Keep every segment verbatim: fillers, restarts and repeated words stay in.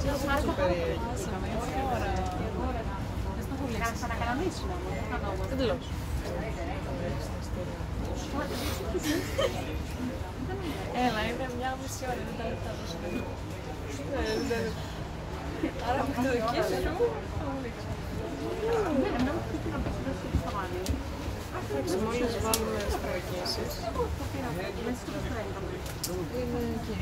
Εντελώς. Έλα, είναι μια μισή ώρα, δεν τα λεπτά τόσο λίγο. Άρα με το δική σου, θα μου λήξει. Εντάξει, μόλις βάλουμε τις προεκκίσεις. Είναι εκεί.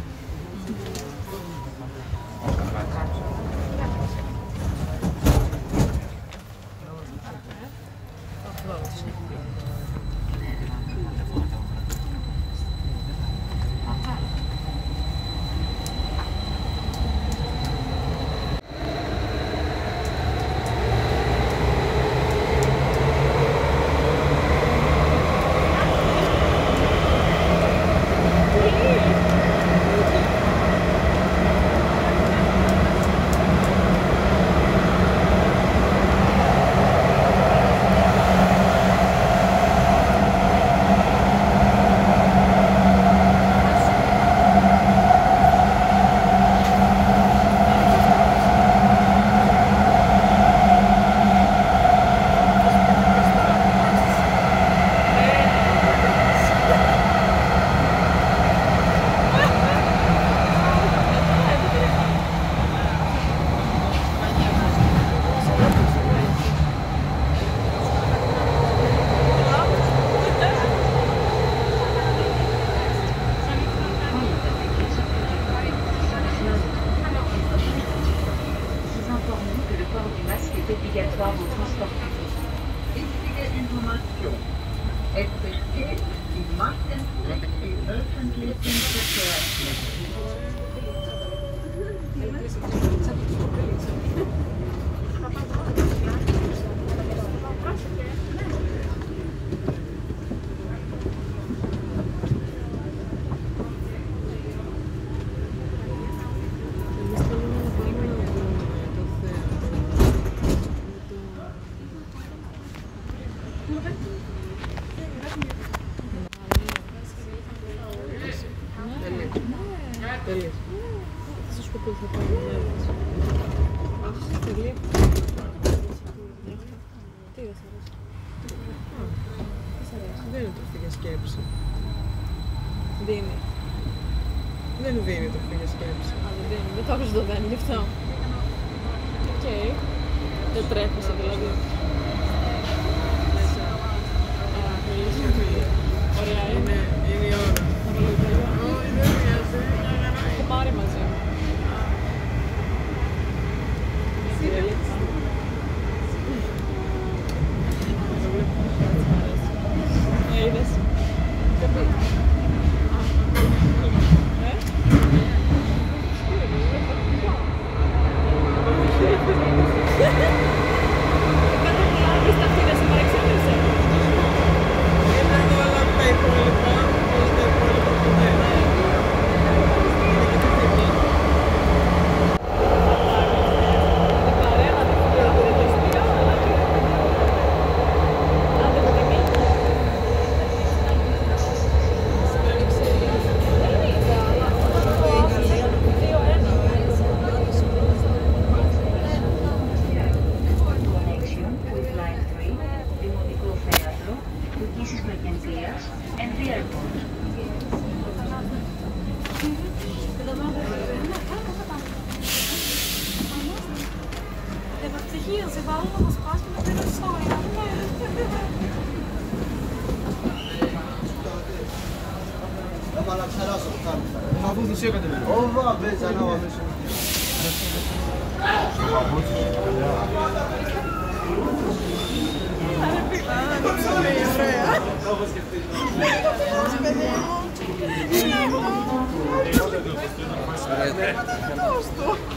obligatoire au transport public. Wichtige Information. Es besteht die Maskenpflicht im öffentlichen Verkehrsmitteln. Τέλειος. Τι στο σκοπό θα πάμε μέρες. Αχ, τελεία. Τι δεν σ' αρέσει. Τι σ' αρέσει. Δεν είναι τροφή για σκέψη. Δίνει. Δεν δίνει τροφή για σκέψη. Α, δεν δίνει. Δεν το άκουσα το δένει γι' αυτό. Οκ. Δεν τρέχεσαι δηλαδή. Α, πολύ σημαντικό. Ωραία είναι. Είναι η ώρα. Θα βάλω υπέρια. Όχι, δεν χρειάζεται. Έχω πάρει μαζί μου. Ε, είδες. Σε βάλω να μας πας και να πήρω σόια. Lama lang sa laso kan. Mabot siya ka din. Oh, va, beza na wa mission. Mabot siya ka din. Ano pila? Sorry, Freya. Não,